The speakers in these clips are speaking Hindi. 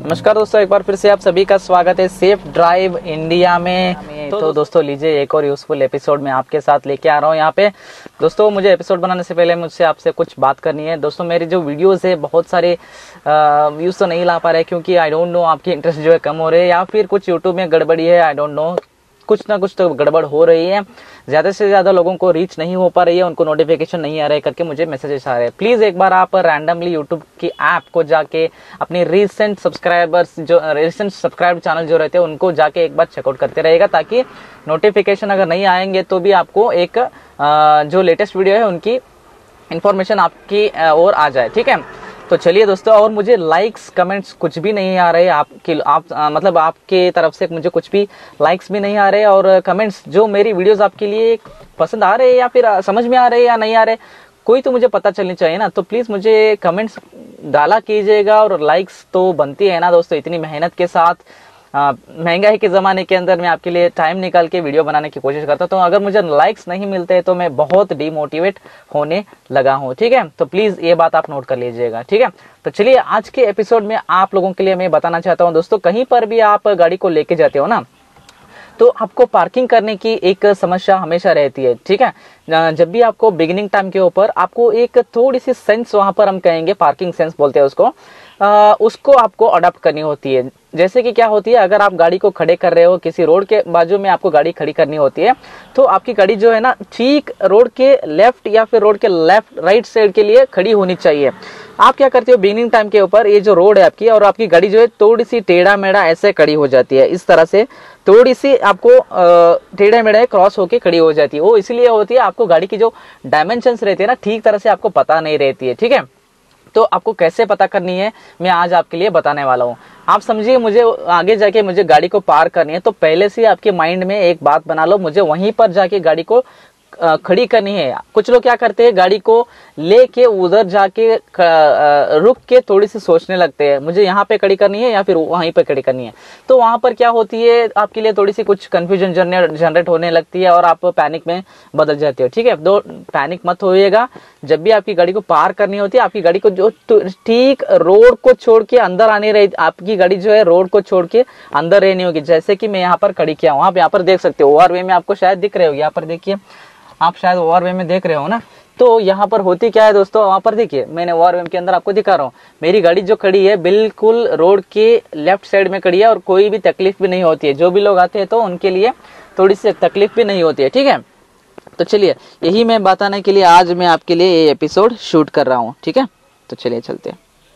नमस्कार दोस्तों, एक बार फिर से आप सभी का स्वागत है सेफ ड्राइव इंडिया में। तो दोस्तों लीजिए एक और यूजफुल एपिसोड में आपके साथ लेके आ रहा हूँ यहाँ पे। दोस्तों मुझे एपिसोड बनाने से पहले मुझसे आपसे कुछ बात करनी है। दोस्तों मेरी जो वीडियोस है बहुत सारे व्यूज़ तो नहीं ला पा रहे क्योंकि आई डोंट नो आपकी इंटरेस्ट जो है कम हो रहे हैं या फिर कुछ यूट्यूब में गड़बड़ी है। आई डोंट नो, कुछ ना कुछ तो गड़बड़ हो रही है। ज़्यादा से ज़्यादा लोगों को रीच नहीं हो पा रही है, उनको नोटिफिकेशन नहीं आ रहे करके मुझे मैसेजेस आ रहे हैं। प्लीज़ एक बार आप रैंडमली यूट्यूब की ऐप को जाके अपने रिसेंट सब्सक्राइब चैनल जो रहते हैं उनको जाके एक बार चेकआउट करते रहेगा, ताकि नोटिफिकेशन अगर नहीं आएंगे तो भी आपको एक जो लेटेस्ट वीडियो है उनकी इन्फॉर्मेशन आपकी ओर आ जाए। ठीक है, तो चलिए दोस्तों, और मुझे लाइक्स कमेंट्स कुछ भी नहीं आ रहे मतलब आपके तरफ से मुझे कुछ भी लाइक्स भी नहीं आ रहे, और कमेंट्स जो मेरी वीडियोस आपके लिए पसंद आ रहे हैं या फिर समझ में आ रहे हैं या नहीं आ रहे, कोई तो मुझे पता चलनी चाहिए ना। तो प्लीज़ मुझे कमेंट्स डाला कीजिएगा, और लाइक्स तो बनती है ना दोस्तों। इतनी मेहनत के साथ महंगाई के ज़माने के अंदर मैं आपके लिए टाइम निकाल के वीडियो बनाने की कोशिश करता हूँ, तो अगर मुझे लाइक्स नहीं मिलते तो मैं बहुत डिमोटिवेट होने लगा हूँ। ठीक है, तो प्लीज़ ये बात आप नोट कर लीजिएगा। ठीक है, तो चलिए आज के एपिसोड में आप लोगों के लिए मैं बताना चाहता हूँ दोस्तों, कहीं पर भी आप गाड़ी को लेके जाते हो ना, तो आपको पार्किंग करने की एक समस्या हमेशा रहती है। ठीक है, जब भी आपको बिगिनिंग टाइम के ऊपर आपको एक थोड़ी सी सेंस, वहाँ पर हम कहेंगे पार्किंग सेंस बोलते हैं उसको आपको अडॉप्ट करनी होती है। जैसे कि क्या होती है, अगर आप गाड़ी को खड़े कर रहे हो, किसी रोड के बाजू में आपको गाड़ी खड़ी करनी होती है, तो आपकी गाड़ी जो है ना ठीक रोड के लेफ्ट या फिर रोड के राइट साइड के लिए खड़ी होनी चाहिए। आप क्या करते हो, बिगिनिंग टाइम के ऊपर ये जो रोड है आपकी, और आपकी गाड़ी जो है थोड़ी सी टेढ़ा मेढ़ा ऐसे खड़ी हो जाती है, इस तरह से थोड़ी सी आपको टेढ़े मेढ़े क्रॉस होके खड़ी हो जाती है। वो इसलिए होती है, आपको गाड़ी की जो डायमेंशंस रहती है ना ठीक तरह से आपको पता नहीं रहती है। ठीक है, तो आपको कैसे पता करनी है मैं आज आपके लिए बताने वाला हूँ। आप समझिए, मुझे आगे जाके मुझे गाड़ी को पार करनी है, तो पहले से आपके माइंड में एक बात बना लो, मुझे वहीं पर जाके गाड़ी को खड़ी करनी है। कुछ लोग क्या करते हैं, गाड़ी को लेके उधर जाके रुक के थोड़ी सी सोचने लगते हैं, मुझे यहाँ पे खड़ी करनी है या फिर वहीं पे खड़ी करनी है। तो वहां पर क्या होती है, आपके लिए थोड़ी सी कुछ कंफ्यूजन जनरेट होने लगती है और आप पैनिक में बदल जाते हो। ठीक है, तो पैनिक मत होइएगा। जब भी आपकी गाड़ी को पार करनी होती है, आपकी गाड़ी को जो ठीक रोड को छोड़ के अंदर आने रही, आपकी गाड़ी जो है रोड को छोड़ के अंदर रहनी होगी। जैसे कि मैं यहाँ पर खड़ी किया हूँ, आप यहाँ पर देख सकते हो, ओवर वे में आपको शायद दिख रहे हो, यहाँ पर देखिए, आप शायद ओवर वे में देख रहे हो ना। तो यहाँ पर होती क्या है दोस्तों, वहाँ पर देखिए, मैंने ओवर वे के अंदर आपको दिखा रहा हूँ, मेरी गाड़ी जो खड़ी है बिल्कुल रोड के लेफ्ट साइड में खड़ी है, और कोई भी तकलीफ भी नहीं होती है। जो भी लोग आते हैं तो उनके लिए थोड़ी सी तकलीफ भी नहीं होती है। ठीक है, तो चलिए यही मैं बताने के लिए आज मैं आपके लिए ये एपिसोड शूट कर रहा हूँ। ठीक है, तो चलिए चलते हैं।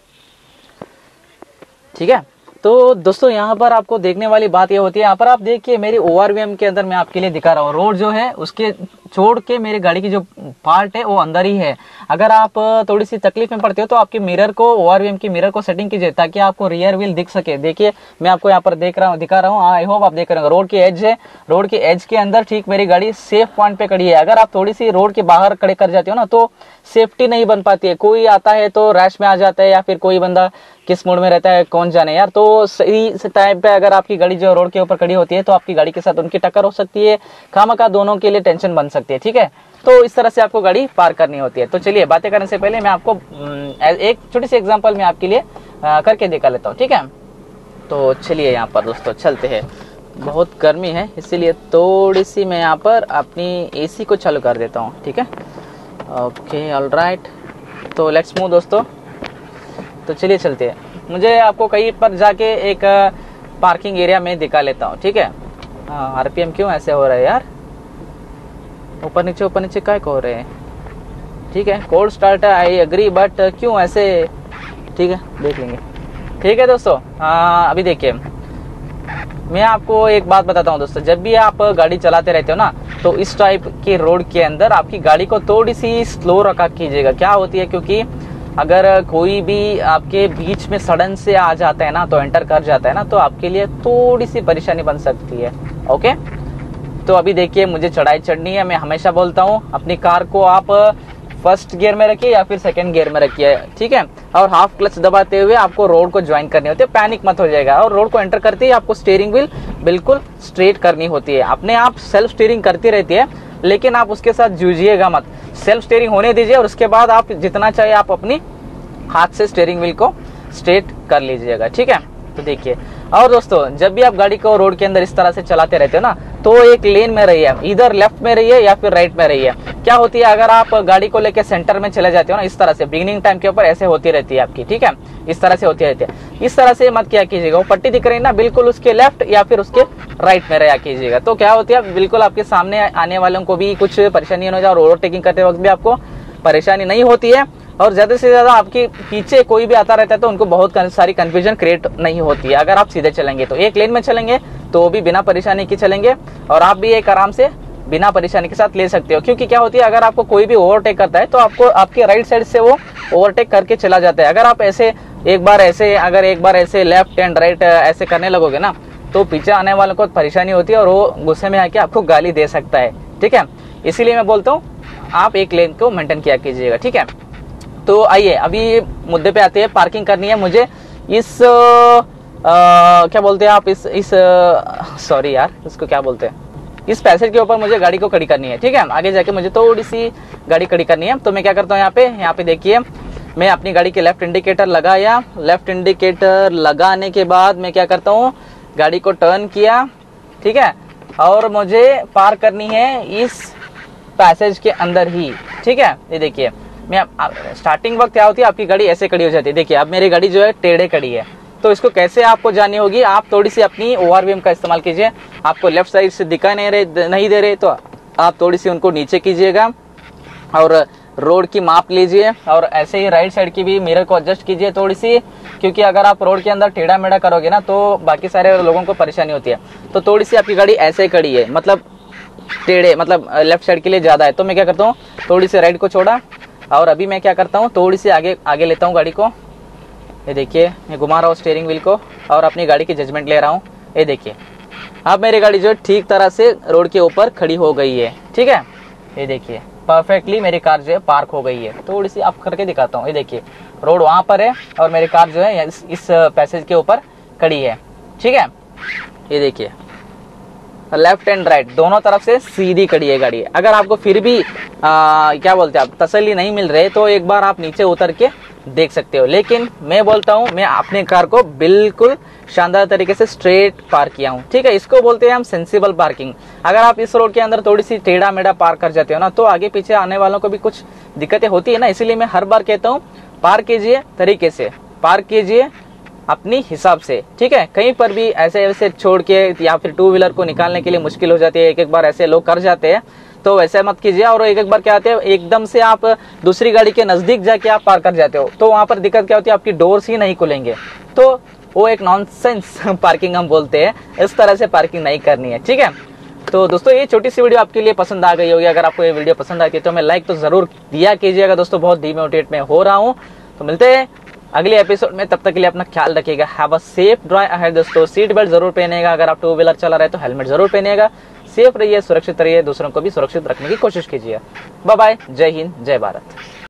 ठीक है, तो दोस्तों यहाँ पर आपको देखने वाली बात ये होती है, यहाँ पर आप देखिए मेरी ओवरवीएम के अंदर मैं आपके लिए दिखा रहा हूँ, रोड जो है उसके छोड़ के मेरी गाड़ी की जो पार्ट है वो अंदर ही है। अगर आप थोड़ी सी तकलीफ में पड़ते हो तो आपके मिरर को, ओवरवीएम की मिरर को सेटिंग कीजिए, ताकि आपको रियर व्हील दिख सके। देखिए मैं आपको यहाँ पर दिखा रहा हूँ, आई होप आप देख रहे हो। रोड की एज है, रोड की एज के अंदर ठीक मेरी गाड़ी सेफ पॉइंट पे खड़ी है। अगर आप थोड़ी सी रोड के बाहर खड़े कर जाते हो ना, तो सेफ्टी नहीं बन पाती है। कोई आता है तो रैश में आ जाता है, या फिर कोई बंदा किस मूड में रहता है कौन जाने यार। तो सही टाइम पे अगर आपकी गाड़ी जो रोड के ऊपर खड़ी होती है तो आपकी गाड़ी के साथ उनकी टक्कर हो सकती है, खामखा दोनों के लिए टेंशन बन सकती है। ठीक है, तो इस तरह से आपको गाड़ी पार करनी होती है। तो चलिए बातें करने से पहले मैं आपको एक छोटी सी एग्जांपल मैं आपके लिए करके दिखा लेता हूँ। ठीक है, तो चलिए यहाँ पर दोस्तों चलते हैं। बहुत गर्मी है इसीलिए थोड़ी सी मैं यहाँ पर अपनी एसी को चालू कर देता हूँ। ठीक है, ओके ऑलराइट, तो लेट्स मूव दोस्तों। तो चलिए चलते हैं, मुझे आपको कहीं पर जाके एक पार्किंग एरिया में दिखा लेता हूँ। ठीक है, आरपीएम क्यों ऐसे हो रहा है यार, ऊपर नीचे क्या हो रहे हैं। ठीक है, कोल्ड स्टार्ट है, आई एग्री, बट क्यों ऐसे। ठीक है, देख लेंगे। ठीक है दोस्तों, अभी देखिए मैं आपको एक बात बताता हूँ दोस्तों, जब भी आप गाड़ी चलाते रहते हो ना, तो इस टाइप के रोड के अंदर आपकी गाड़ी को थोड़ी सी स्लो रखा कीजिएगा। क्या होती है, क्योंकि अगर कोई भी आपके बीच में सडन से आ जाता है ना, तो एंटर कर जाता है ना, तो आपके लिए थोड़ी सी परेशानी बन सकती है। ओके, तो अभी देखिए मुझे चढ़ाई चढ़नी है। मैं हमेशा बोलता हूँ अपनी कार को आप फर्स्ट गियर में रखिए या फिर सेकंड गियर में रखिए। ठीक है, और हाफ क्लच दबाते हुए आपको रोड को ज्वाइन करनी होती है, पैनिक मत हो जाएगा। और रोड को एंटर करते ही आपको स्टीयरिंग व्हील बिल्कुल स्ट्रेट करनी होती है। अपने आप सेल्फ स्टीयरिंग करती रहती है, लेकिन आप उसके साथ जूझिएगा मत, सेल्फ स्टीयरिंग होने दीजिए, और उसके बाद आप जितना चाहे आप अपनी हाथ से स्टीयरिंग व्हील को स्ट्रेट कर लीजिएगा। ठीक है, तो देखिए। और दोस्तों जब भी आप गाड़ी को रोड के अंदर इस तरह से चलाते रहते हो ना, तो एक लेन में रहिए, इधर लेफ्ट में रहिए या फिर राइट में रहिए। क्या होती है, अगर आप गाड़ी को लेकर सेंटर में चले जाते हो ना, इस तरह से बिगिनिंग टाइम के ऊपर ऐसे होती रहती है आपकी, ठीक है, इस तरह से होती रहती है। इस तरह से मत क्या कीजिएगा, वो पट्टी दिख रही है ना, बिल्कुल उसके लेफ्ट या फिर उसके राइट में रहा कीजिएगा। तो क्या होती है, बिल्कुल आपके सामने आने वालों को भी कुछ परेशानी नहीं हो जाए और ओवरटेकिंग करते वक्त भी आपको परेशानी नहीं होती है। और ज्यादा से ज्यादा आपके पीछे कोई भी आता रहता है तो उनको बहुत सारी कंफ्यूजन क्रिएट नहीं होती है। अगर आप सीधे चलेंगे तो एक लेन में चलेंगे तो वो भी बिना परेशानी के चलेंगे, और आप भी एक आराम से बिना परेशानी के साथ ले सकते हो। क्योंकि क्या होती है, अगर आपको कोई भी ओवरटेक करता है तो आपको आपके राइट साइड से वो ओवरटेक करके चला जाता है। अगर आप ऐसे एक बार ऐसे लेफ्ट एंड राइट ऐसे करने लगोगे ना, तो पीछे आने वालों को परेशानी होती है और वो गुस्से में आके आपको गाली दे सकता है, ठीक है। इसीलिए मैं बोलता हूँ आप एक लेन को मेंटेन किया कीजिएगा, ठीक है। तो आइए अभी मुद्दे पे आते हैं। पार्किंग करनी है मुझे इस क्या बोलते हैं आप, इस सॉरी यार, इसको क्या बोलते हैं, इस पैसेज के ऊपर मुझे गाड़ी को खड़ी करनी है, ठीक है। आगे जाके मुझे थोड़ी सी गाड़ी खड़ी करनी है। तो मैं क्या करता हूँ, यहाँ पे देखिए, मैं अपनी गाड़ी के लेफ्ट इंडिकेटर लगाया। लेफ्ट इंडिकेटर लगाने के बाद मैं क्या करता हूँ, गाड़ी को टर्न किया, ठीक है, और मुझे पार करनी है इस पैसेज के अंदर ही, ठीक है। ये देखिए, मैं स्टार्टिंग वक्त क्या होती है, आपकी गाड़ी ऐसे खड़ी हो जाती है। देखिए अब मेरी गाड़ी जो है टेढ़े खड़ी है, तो इसको कैसे आपको जाननी होगी, आप थोड़ी सी अपनी ओवरव्हीम का इस्तेमाल कीजिए। आपको लेफ्ट साइड से दिखाई नहीं दे रहे तो आप थोड़ी सी उनको नीचे कीजिएगा और रोड की माप लीजिए, और ऐसे ही राइट साइड की भी मिरर को एडजस्ट कीजिए थोड़ी सी, क्योंकि अगर आप रोड के अंदर टेढ़ा मेढ़ा करोगे ना तो बाकी सारे लोगों को परेशानी होती है। तो थोड़ी सी आपकी गाड़ी ऐसे खड़ी है, मतलब टेढ़े, मतलब लेफ्ट साइड के लिए ज्यादा है। तो मैं क्या करता हूँ, थोड़ी सी राइट को छोड़ा और अभी मैं क्या करता हूँ, थोड़ी सी आगे लेता हूँ गाड़ी को। ये देखिए, मैं घुमा रहा हूँ स्टीयरिंग व्हील को और अपनी गाड़ी की जजमेंट ले रहा हूँ। ये देखिए, अब मेरी गाड़ी जो है ठीक तरह से रोड के ऊपर खड़ी हो गई है, ठीक है। ये देखिए परफेक्टली मेरी कार जो है पार्क हो गई है। थोड़ी सी आप करके दिखाता हूँ। ये देखिए, रोड वहां पर है और मेरी कार जो है इस पैसेज के ऊपर खड़ी है, ठीक है। ये देखिए, लेफ्ट एंड राइट दोनों तरफ से सीधी खड़ी है गाड़ी। अगर आपको फिर भी क्या बोलते हैं आप, तसल्ली नहीं मिल रहे, तो एक बार आप नीचे उतर के देख सकते हो। लेकिन मैं बोलता हूँ, मैं अपने कार को बिल्कुल शानदार तरीके से स्ट्रेट पार्क किया हूँ, ठीक है। इसको बोलते हैं हम सेंसिबल पार्किंग। अगर आप इस रोड के अंदर थोड़ी सी टेढ़ा मेढ़ा पार्क कर जाते हो ना, तो आगे पीछे आने वालों को भी कुछ दिक्कतें होती है ना। इसीलिए मैं हर बार कहता हूँ, पार्क कीजिए तरीके से, पार्क कीजिए अपनी हिसाब से, ठीक है। कहीं पर भी ऐसे छोड़ के या फिर टू व्हीलर को निकालने के लिए मुश्किल हो जाती है। एक बार ऐसे लोग कर जाते हैं, तो वैसे मत कीजिए। और एक बार क्या आते हैं, एकदम से आप दूसरी गाड़ी के नजदीक जाके आप पार कर जाते हो, तो वहां पर दिक्कत क्या होती है, आपकी डोर्स ही नहीं खुलेंगे। तो वो एक नॉनसेंस पार्किंग हम बोलते हैं। इस तरह से पार्किंग नहीं करनी है, ठीक है। तो दोस्तों ये छोटी सी वीडियो आपके लिए पसंद आ गई होगी। अगर आपको ये वीडियो पसंद आती है तो हमें लाइक तो जरूर दिया कीजिएगा दोस्तों, बहुत डिमोटिवेट में हो रहा हूँ। तो मिलते हैं अगले एपिसोड में, तब तक के लिए अपना ख्याल रखिएगा। Have a safe drive ahead दोस्तों। सीट बेल्ट जरूर पहनिएगा, अगर आप टू व्हीलर चला रहे तो हेलमेट जरूर पहनिएगा। सेफ रहिए, सुरक्षित रहिए, दूसरों को भी सुरक्षित रखने की कोशिश कीजिए। बाय बाय, जय हिंद, जय भारत।